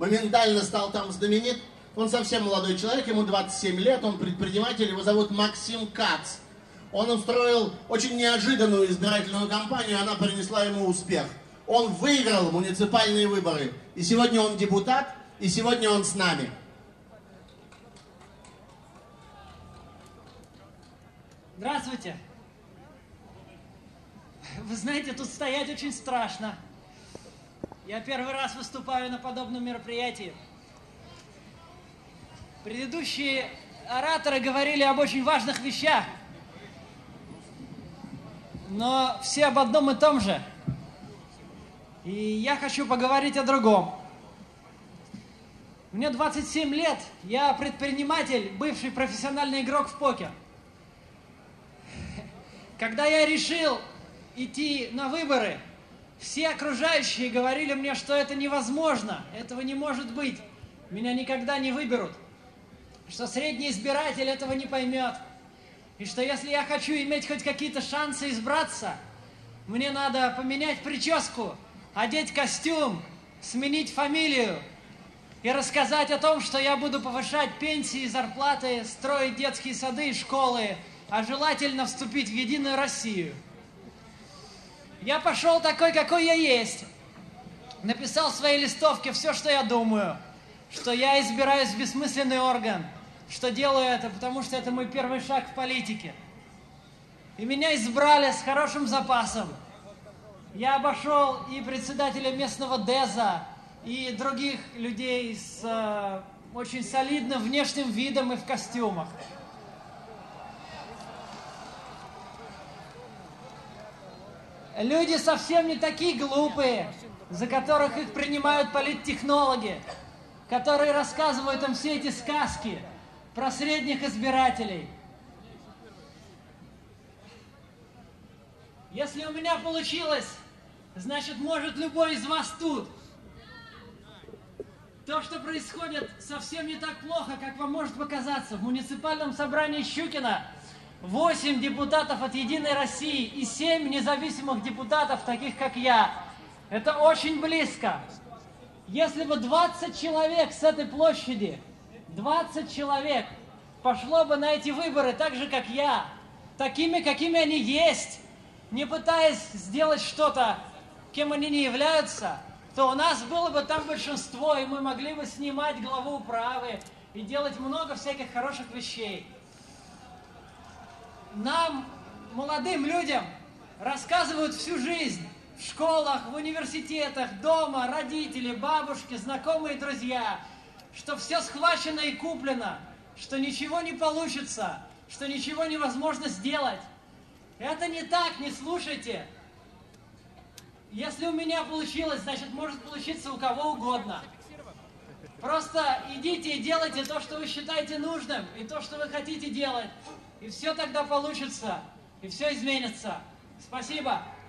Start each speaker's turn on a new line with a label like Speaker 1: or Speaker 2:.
Speaker 1: моментально стал там знаменит. Он совсем молодой человек, ему 27 лет, он предприниматель, его зовут Максим Кац. Он устроил очень неожиданную избирательную кампанию, она принесла ему успех. Он выиграл муниципальные выборы, и сегодня он депутат, и сегодня он с нами.
Speaker 2: Здравствуйте. Вы знаете, тут стоять очень страшно. Я первый раз выступаю на подобном мероприятии. Предыдущие ораторы говорили об очень важных вещах, но все об одном и том же. И я хочу поговорить о другом. Мне 27 лет, я предприниматель, бывший профессиональный игрок в покер. Когда я решил идти на выборы, все окружающие говорили мне, что это невозможно, этого не может быть, меня никогда не выберут, что средний избиратель этого не поймет, и что если я хочу иметь хоть какие-то шансы избраться, мне надо поменять прическу, одеть костюм, сменить фамилию и рассказать о том, что я буду повышать пенсии и зарплаты, строить детские сады и школы, а желательно вступить в Единую Россию. Я пошел такой, какой я есть. Написал в своей листовке все, что я думаю, что я избираюсь в бессмысленный орган, что делаю это, потому что это мой первый шаг в политике. И меня избрали с хорошим запасом. Я обошел и председателя местного ДЭЗа, и других людей с очень солидным внешним видом и в костюмах. Люди совсем не такие глупые, за которых их принимают политтехнологи, которые рассказывают им все эти сказки про средних избирателей. Если у меня получилось, значит, может любой из вас тут. То, что происходит, совсем не так плохо, как вам может показаться. В муниципальном собрании Щукина 8 депутатов от Единой России и 7 независимых депутатов, таких как я. Это очень близко. Если бы 20 человек с этой площади, 20 человек пошло бы на эти выборы так же, как я, такими, какими они есть, не пытаясь сделать что-то, кем они не являются, то у нас было бы там большинство, и мы могли бы снимать главу управы и делать много всяких хороших вещей. Нам, молодым людям, рассказывают всю жизнь в школах, в университетах, дома, родители, бабушки, знакомые, друзья, что все схвачено и куплено, что ничего не получится, что ничего невозможно сделать. Это не так, не слушайте. Если у меня получилось, значит, может получиться у кого угодно. Просто идите и делайте то, что вы считаете нужным, и то, что вы хотите делать. И все тогда получится, и все изменится. Спасибо.